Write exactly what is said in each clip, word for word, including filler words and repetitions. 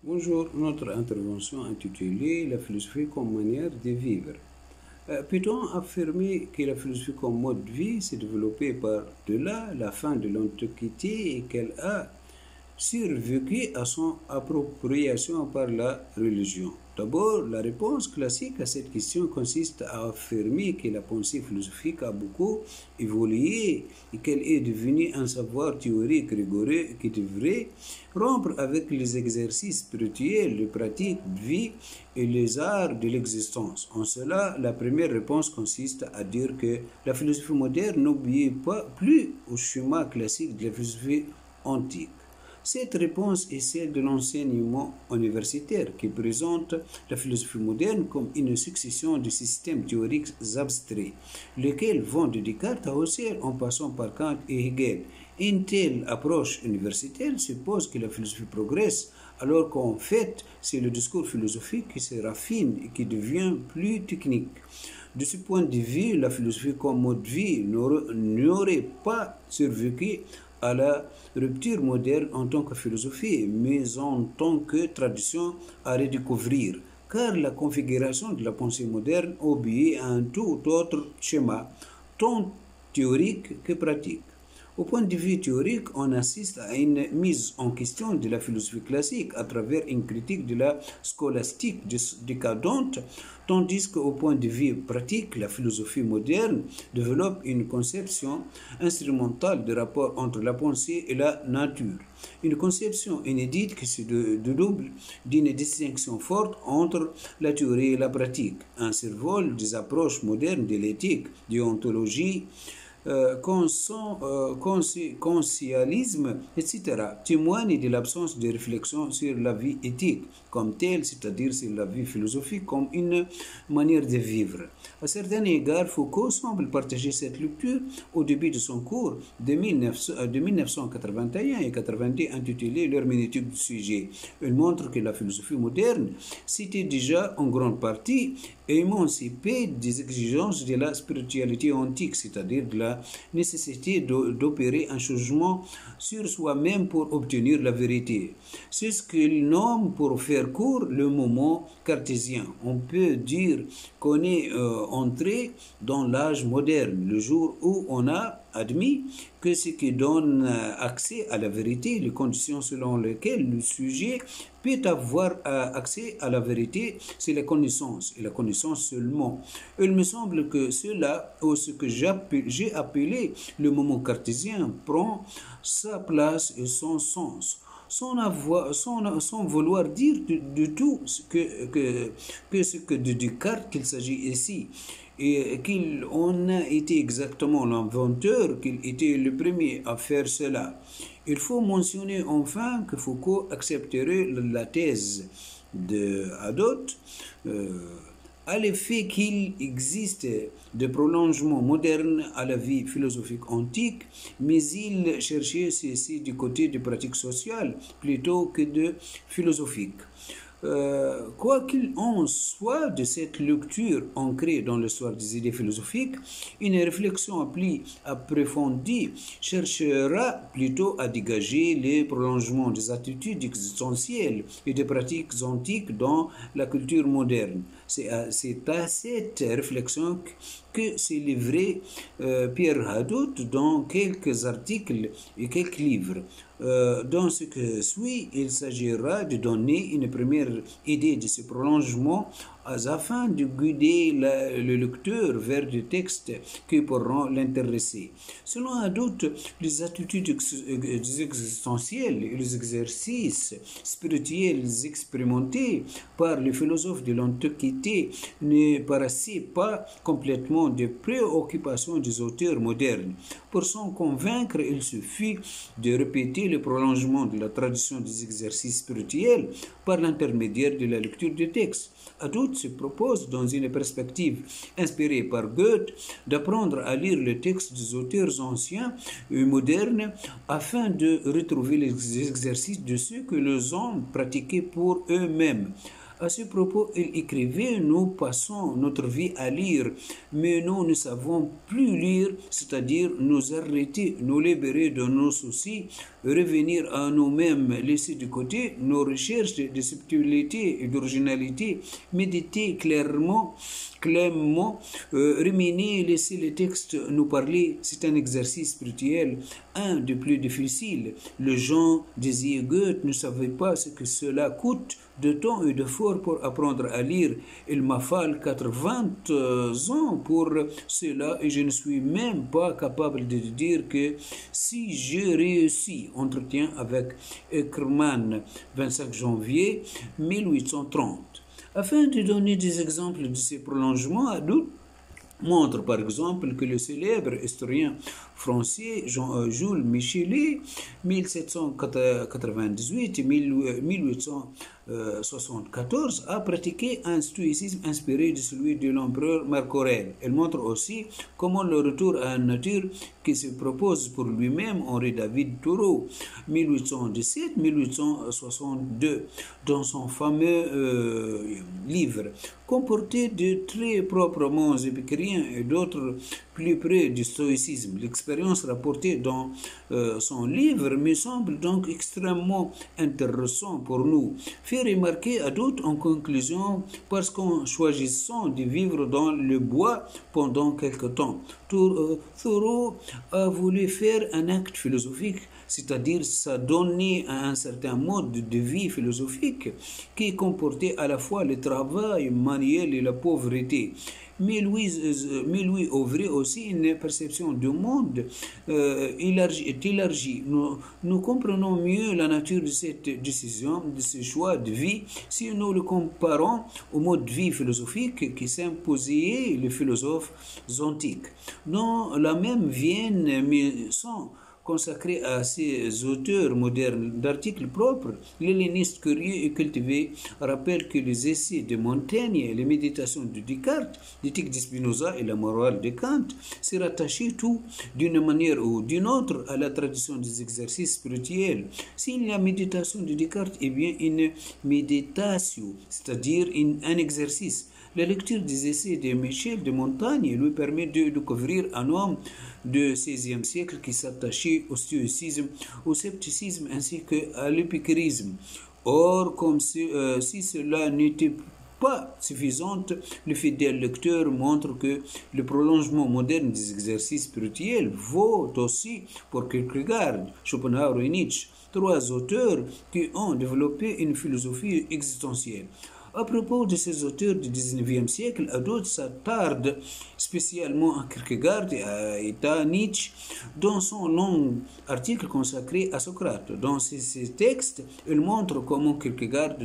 Bonjour, notre intervention intitulée La philosophie comme manière de vivre. Euh, Peut-on affirmer que la philosophie comme mode de vie s'est développée par-delà la fin de l'Antiquité et qu'elle a survécu à son appropriation par la religion? D'abord, la réponse classique à cette question consiste à affirmer que la pensée philosophique a beaucoup évolué et qu'elle est devenue un savoir théorique rigoureux qui devrait rompre avec les exercices spirituels, les pratiques de vie et les arts de l'existence. En cela, la première réponse consiste à dire que la philosophie moderne n'obéit pas plus au schéma classique de la philosophie antique. Cette réponse est celle de l'enseignement universitaire qui présente la philosophie moderne comme une succession de systèmes théoriques abstraits, lesquels vont de Descartes à Husserl en passant par Kant et Hegel. Une telle approche universitaire suppose que la philosophie progresse, alors qu'en fait, c'est le discours philosophique qui se raffine et qui devient plus technique. De ce point de vue, la philosophie comme mode de vie n'aurait pas survécu à la rupture moderne en tant que philosophie, mais en tant que tradition à redécouvrir, car la configuration de la pensée moderne obéit à un tout autre schéma, tant théorique que pratique. Au point de vue théorique, on assiste à une mise en question de la philosophie classique à travers une critique de la scolastique décadente, tandis qu'au point de vue pratique, la philosophie moderne développe une conception instrumentale du rapport entre la pensée et la nature. Une conception inédite qui se dédouble d'une distinction forte entre la théorie et la pratique. Un survol des approches modernes de l'éthique, déontologie, Euh, conscialisme, et cetera, témoignent de l'absence de réflexion sur la vie éthique comme telle, c'est-à-dire sur la vie philosophique comme une manière de vivre. À certains égards, Foucault semble partager cette lecture au début de son cours de, mille neuf cent quatre-vingt-un et quatre-vingt-deux intitulé L'herméneutique du sujet. Il montre que la philosophie moderne s'était déjà en grande partie émancipée des exigences de la spiritualité antique, c'est-à-dire de la nécessité d'opérer un changement sur soi-même pour obtenir la vérité. C'est ce qu'il nomme, pour faire court, le moment cartésien. On peut dire qu'on est euh, entré dans l'âge moderne, le jour où on a admis que ce qui donne accès à la vérité, les conditions selon lesquelles le sujet peut avoir accès à la vérité, c'est la connaissance, et la connaissance seulement. Il me semble que cela, ou ce que j'ai appelé le moment cartésien, prend sa place et son sens. Sans, avoir, sans, sans vouloir dire de, de tout ce que, que, que ce que de Descartes qu'il s'agit ici, et qu'il en a été exactement l'inventeur, qu'il était le premier à faire cela. Il faut mentionner enfin que Foucault accepterait la thèse de Hadot, euh, à l'effet qu'il existe des prolongements modernes à la vie philosophique antique, mais il cherchait ceci du côté des pratiques sociales plutôt que de philosophiques. Euh, quoi qu'il en soit de cette lecture ancrée dans l'histoire des idées philosophiques, une réflexion plus approfondie cherchera plutôt à dégager les prolongements des attitudes existentielles et des pratiques antiques dans la culture moderne. C'est à, c'est à cette réflexion que s'est livré euh, Pierre Hadot dans quelques articles et quelques livres. Euh, dans ce que suit, il s'agira de donner une première idée de ce prolongement afin de guider la, le lecteur vers des textes qui pourront l'intéresser. Selon Hadot, les attitudes existentielles et les exercices spirituels expérimentés par les philosophes de l'Antiquité ne paraissaient pas complètement des préoccupations des auteurs modernes. Pour s'en convaincre, il suffit de répéter le prolongement de la tradition des exercices spirituels par l'intermédiaire de la lecture des textes. Hadot se propose, dans une perspective inspirée par Goethe, d'apprendre à lire les textes des auteurs anciens et modernes afin de retrouver les exercices de ceux que les hommes pratiquaient pour eux-mêmes. À ce propos, il écrivait: nous passons notre vie à lire, mais nous ne savons plus lire, c'est-à-dire nous arrêter, nous libérer de nos soucis revenir à nous-mêmes, laisser de côté nos recherches de subtilité et d'originalité, méditer clairement, clairement, euh, ruminer, laisser les textes nous parler, c'est un exercice spirituel, un des plus difficiles. Les gens disaient Goethe ne savait pas ce que cela coûte de temps et d'efforts pour apprendre à lire. Il m'a fallu quatre-vingts ans pour cela et je ne suis même pas capable de dire que si j'ai réussi. Entretien avec Eckermann, vingt-cinq janvier mille huit cent trente. Afin de donner des exemples de ces prolongements à doute, montre par exemple que le célèbre historien français Jean-Jules Michelet, mille sept cent quatre-vingt-dix-huit à mille huit cent soixante-quatorze, a pratiqué un stoïcisme inspiré de celui de l'empereur Marc Aurèle. Elle montre aussi comment le retour à une nature qui se propose pour lui-même Henri David Thoreau, mille huit cent dix-sept à mille huit cent soixante-deux, dans son fameux euh, livre, comportait de très proprement épicuriens et d'autres plus près du stoïcisme. L'expérience rapportée dans euh, son livre me semble donc extrêmement intéressant pour nous. Fait remarquer à d'autres en conclusion, parce qu'en choisissant de vivre dans le bois pendant quelque temps, Thoreau a voulu faire un acte philosophique, c'est-à-dire s'adonner à un certain mode de vie philosophique qui comportait à la fois le travail manuel et la pauvreté. Mais lui, mais lui ouvrait aussi une perception du monde euh, élargie, élargie. Nous, nous comprenons mieux la nature de cette décision, de ce choix de vie, si nous le comparons au mode de vie philosophique qui s'imposait les philosophes antiques. Dans la même veine, mais sans consacré à ces auteurs modernes d'articles propres, l'helléniste curieux et cultivé rappelle que les essais de Montaigne, les méditations de Descartes, l'éthique de Spinoza et la morale de Kant se rattachaient tout d'une manière ou d'une autre à la tradition des exercices spirituels. Si la méditation de Descartes est bien une méditation, c'est-à-dire un exercice, la lecture des essais de Michel de Montaigne lui permet de découvrir un homme du seizième siècle qui s'attachait au stoïcisme, au scepticisme ainsi qu'à l'épicurisme. Or, comme si, euh, si cela n'était pas suffisant, le fidèle lecteur montre que le prolongement moderne des exercices spirituels vaut aussi pour Kierkegaard, Schopenhauer et Nietzsche, trois auteurs qui ont développé une philosophie existentielle. À propos de ces auteurs du dix-neuvième siècle, à d'autres s'attardent spécialement à Kierkegaard et à Nietzsche dans son long article consacré à Socrate. Dans ces, ces textes, il montre comment Kierkegaard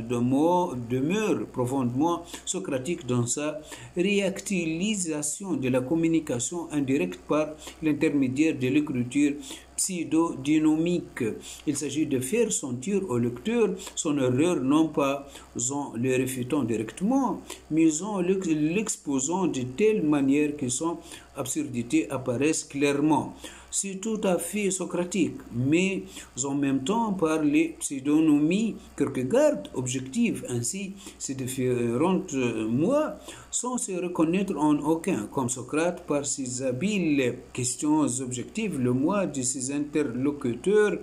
demeure profondément socratique dans sa réactualisation de la communication indirecte par l'intermédiaire de l'écriture pseudo-dynamique. Il s'agit de faire sentir au lecteur son erreur non pas en le réfutant directement, mais en l'exposant de telle manière que son absurdité apparaisse clairement. C'est tout à fait socratique, mais en même temps par les pseudonymies Kierkegaard objectives. Ainsi, ces différentes moi sans se reconnaître en aucun, comme Socrate par ses habiles questions objectives, le moi de ses interlocuteurs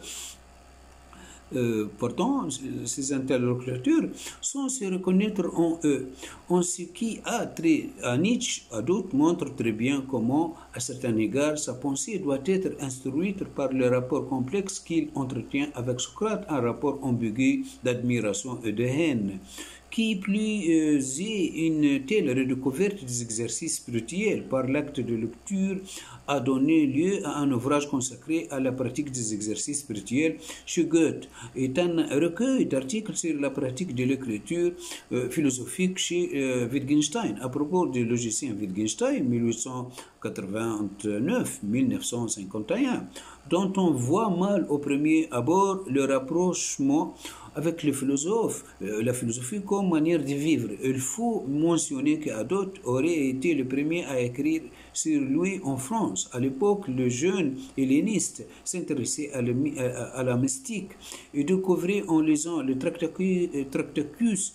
Euh, pourtant, ces interlocuteurs sans se reconnaître en eux. En ce qui a trait à Nietzsche, à d'autres montre très bien comment, à certains égards, sa pensée doit être instruite par le rapport complexe qu'il entretient avec Socrate, un rapport ambigu d'admiration et de haine. Qui plus est une telle redécouverte des exercices spirituels par l'acte de lecture a donné lieu à un ouvrage consacré à la pratique des exercices spirituels chez Goethe, est un recueil d'articles sur la pratique de l'écriture euh, philosophique chez euh, Wittgenstein. À propos du logicien Wittgenstein, mille huit cent quatre-vingt-neuf à mille neuf cent cinquante et un, dont on voit mal au premier abord le rapprochement avec les philosophes, euh, la philosophie comme manière de vivre. Il faut mentionner qu'Adot aurait été le premier à écrire sur lui en France. À l'époque, le jeune helléniste s'intéressait à, à, à la mystique et découvrait en lisant le Tractacus, Tractacus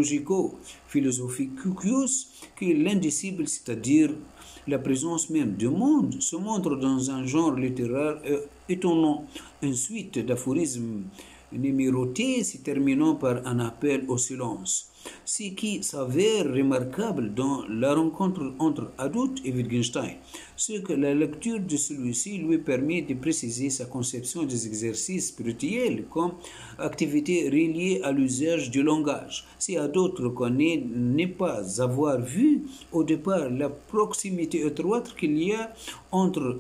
Logico-Philosophicus que l'indicible, c'est-à-dire la présence même du monde, se montre dans un genre littéraire étonnant. Une suite d'aphorismes numérotés se terminant par un appel au silence. Ce qui s'avère remarquable dans la rencontre entre Hadot et Wittgenstein, c'est que la lecture de celui-ci lui permet de préciser sa conception des exercices spirituels comme activité reliée à l'usage du langage. Si Hadot reconnaît ne pas avoir vu au départ la proximité étroite qu'il y a entre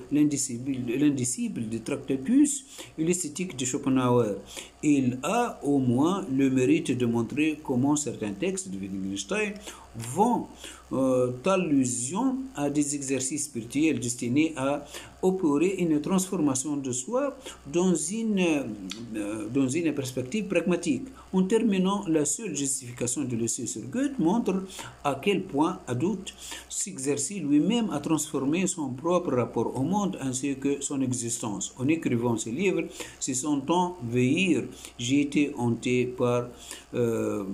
l'indicible de Tractatus et l'esthétique de Schopenhauer, il a au moins le mérite de montrer comment certains textes de Wittgenstein vont euh, allusion à des exercices spirituels destinés à opérer une transformation de soi dans une, euh, dans une perspective pragmatique. En terminant, la seule justification de l'essai sur Goethe montre à quel point Hadot s'exerce lui-même à transformer son propre rapport au monde ainsi que son existence. En écrivant ce livre, se sentant vieillir, j'ai été hanté par euh,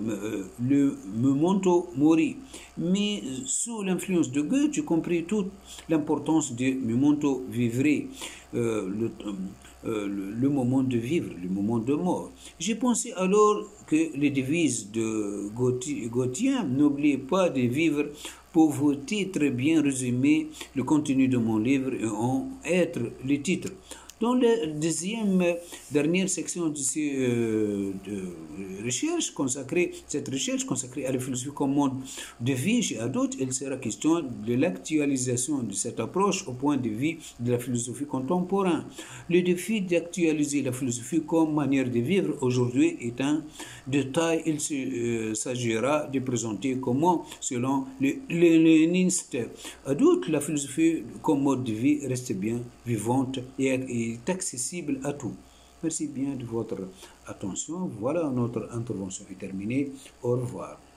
le memento mori. Mais sous l'influence de Goethe, j'ai compris toute l'importance du memento vivre, euh, le, euh, le, le moment de vivre, le moment de mort. J'ai pensé alors que les devises de Gautien, n'oubliez pas de vivre, pauvreté, très bien résumé le contenu de mon livre et en être le titre. Dans la deuxième dernière section de, ces, euh, de recherche consacrée, cette recherche consacrée à la philosophie comme mode de vie chez Hadot, il sera question de l'actualisation de cette approche au point de vue de la philosophie contemporaine. Le défi d'actualiser la philosophie comme manière de vivre aujourd'hui est un détail. Il euh, s'agira de présenter comment, selon le léniniste Hadot, la philosophie comme mode de vie reste bien vivante et, et est accessible à tout. Merci bien de votre attention. Voilà, notre intervention est terminée. Au revoir.